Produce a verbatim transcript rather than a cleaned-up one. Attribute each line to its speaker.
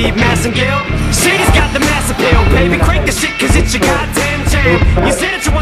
Speaker 1: Steve Massengill. Shady's got the mass appeal, baby. Crank the shit cause it's your goddamn jam. You said that you